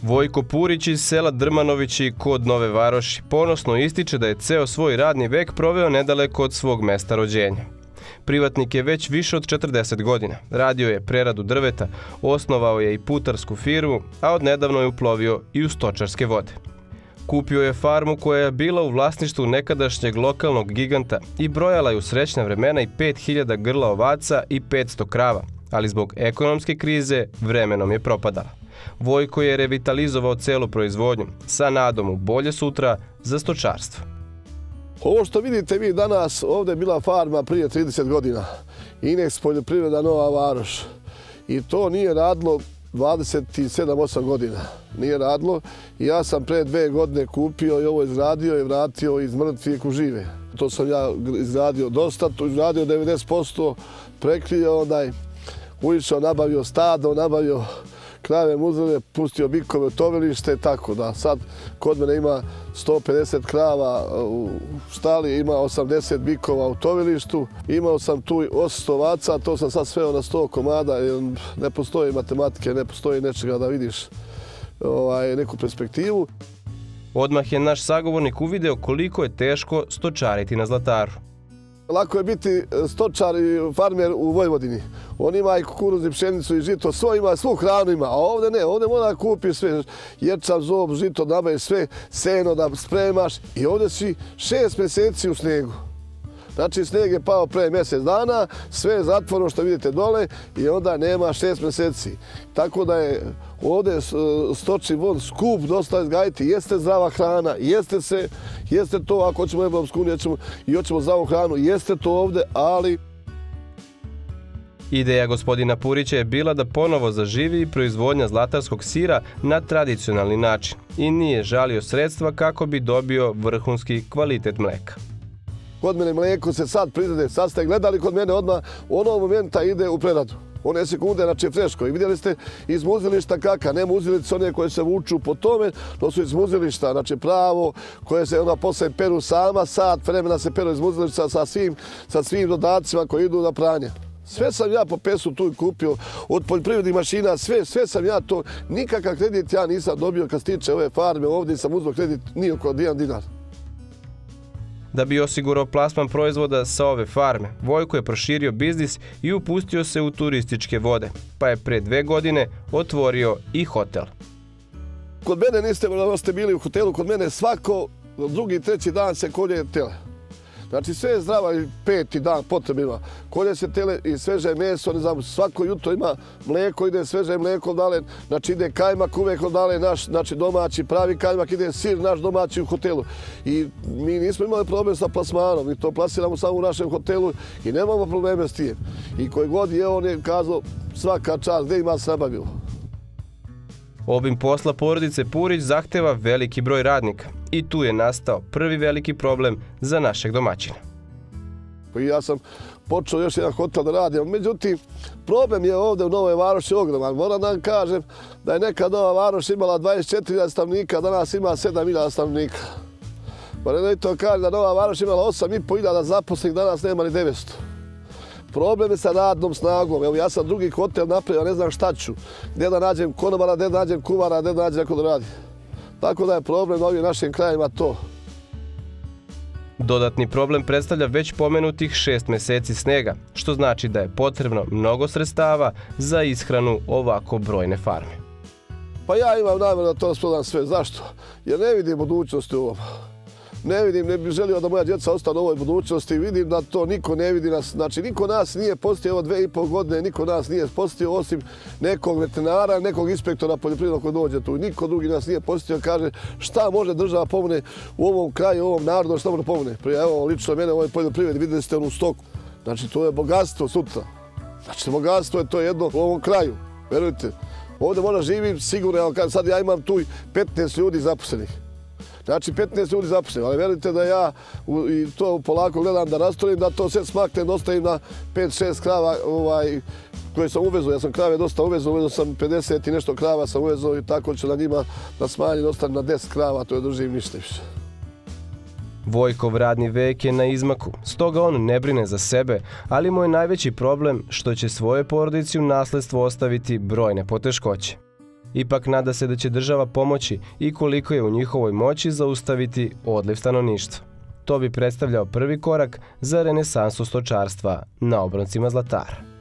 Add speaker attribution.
Speaker 1: Vojko Purić iz sela Drmanovići kod Nove Varoši ponosno ističe da je ceo svoj radni vek proveo nedaleko od svog mesta rođenja. Privatnik je već više od 40 godina, radio je preradu drveta, osnovao je i putarsku firmu, a odnedavno je uplovio i u stočarske vode. Kupio je farmu koja je bila u vlasništvu nekadašnjeg lokalnog giganta i brojala je u srećna vremena i 5000 grla ovaca i 500 krava, ali zbog ekonomske krize vremenom je propadala. Vojko je revitalizovao celu proizvodnju sa nadom u bolje sutra za stočarstvo.
Speaker 2: Ovo što vidite vi danas, ovdje je bila farma prije 30 godina. Inex poljoprivreda Nova Varoš. I to nije radilo 27-8 godina. Nije radilo. I ja sam pre 2 godine kupio i ovo izgradio i vratio iz mrtvih u žive. To sam ja izgradio dosta, to izgradio 90%, prekrio onaj, ušao, nabavio stado, nabavio krave, muzele, pustio bikove u tovilište, tako da sad kod mene ima 150 krava u štali, ima 80 bikova u tovilištu. Imao sam tu 800 ovaca, to sam sad sveo na 100 komada, jer ne postoji matematike, ne postoji nečega da vidiš neku perspektivu.
Speaker 1: Odmah je naš sagovornik uvideo koliko je teško stočariti na Zlataru.
Speaker 2: Lako je biti stočar i farmer u Vojvodini. On ima i kukuruz i pšenicu i žito, sve ima, svu hranu ima, a ovdje ne, ovdje mora kupiš sve, ječam, zob, žito, nabaviš sve, seno da spremaš i ovdje si 6 mjeseci u snegu. Znači sneg je pao pre mjesec dana, sve je zatvoreno što vidite dole i onda nema 6 mjeseci. Tako da je ovdje stočni fond skup dosta izgajiti, jeste zdrava hrana, jeste to ako hoćemo Evropsku uniju i hoćemo zdravu hranu, jeste to ovdje, ali...
Speaker 1: Ideja gospodina Purića je bila da ponovo zaživi proizvodnja zlatarskog sira na tradicionalni način i nije žalio sredstva kako bi dobio vrhunski kvalitet mleka.
Speaker 2: Kod mene mlijeko se sad prizade, sad ste gledali kod mene odmah, onog momenta ide u preradu. One sekunde, znači freško. I vidjeli ste iz muzilišta kaka, ne muzilice one koje se vuču po tome, to su iz muzilišta, znači pravo, koje se onda posle peru sama, sat vremena se peru iz muzilišta sa svim dodacima koji idu na pranje. Sve sam ja po pesu tu kupio, od poljoprivrednih mašina, sve sam ja to, nikakav kredit ja nisam dobio kad se tiče ove farme, ovdje sam uzeo kredit nije oko 1 dinar.
Speaker 1: Da bi osigurao plasman proizvoda sa ove farme, Vojko je proširio biznis i upustio se u turističke vode, pa je pre 2 godine otvorio i hotel.
Speaker 2: Kod mene niste bili u hotelu, kod mene svako drugi, treći dan se kolje tele. Znači sve je zdrava i 5. dan potrebima. Kolje se tele i sveže meso, ne znam, svako jutro ima mlijeko, ide sveže mlijeko dale, znači ide kajmak uvek dale naš, znači domaći, pravi kajmak, ide sir naš domaći u hotelu. I mi nismo imali problem sa plasmanom, mi to plasiramo samo u našem hotelu i nemamo probleme s tim. I koji god je on je kazao svaka čast, gdje ima se nabavilo.
Speaker 1: Obim posla porodice Purić zahteva veliki broj radnika i tu je nastao prvi veliki problem za našeg domaćina.
Speaker 2: Ja sam počeo još jedan hotel da radim, međutim, problem je ovdje u Novoj Varoši ogroman. Moram da vam kažem da je nekad Nova Varoš imala 24.000 stanovnika, danas ima 7.000 stanovnika. Moram da to kažem da Nova Varoš imala 8.500 zaposlenih, danas nema ni 900. Problem je sa radnom snagom. Evo ja sam drugi hotel napravio, ne znam šta ću. Gdje da nađem konobara, gdje da nađem kuvara, gdje da nađem neko da radi. Tako da je problem na ovim našim krajima to.
Speaker 1: Dodatni problem predstavlja već pomenutih 6 mjeseci snega, što znači da je potrebno mnogo sredstava za ishranu ovako brojne farme.
Speaker 2: Pa ja imam namjeru da to rasprodam sve. Zašto? Jer ne vidim budućnosti u ovom. Ne bih želio da moja djeca ostane u ovoj budućnosti. Vidim da to niko ne vidi nas. Znači, niko nas nije postio, evo 2,5 godine, niko nas nije postio osim nekog veterinara, nekog inspektora poljoprivrednog koji dođe tu. Niko drugi nas nije postio, kaže šta može država pomogne u ovom kraju, u ovom narodu, šta može pomogne. Evo, lično mene u ovoj poljoprivredi, vidjeli ste onu stoku. Znači, to je bogatstvo sutra. Znači, bogatstvo je to jedno u ovom kraju. Verujte, ovdje možda živim sigurno, sad ja imam tu 15 ljudi zaposlenih. Znači 15 ljudi zaposlenih, ali verujte da ja i to polako gledam da rastorim, da to sve smaknem, ostavim na 5-6 krava koje sam uvezao. Ja sam krave dosta uvezao sam 50 i nešto krava sam uvezao i tako ću na njima da smanjim, ostavim na 10 krava, to je držim ništa više.
Speaker 1: Vojkov radni vek je na izmaku, stoga on ne brine za sebe, ali mu je najveći problem što će svoje porodici u nasledstvo ostaviti brojne poteškoće. Ipak nada se da će država pomoći i koliko je u njihovoj moći zaustaviti odliv stanovništva. To bi predstavljao prvi korak za renesansu stočarstva na obroncima Zlatara.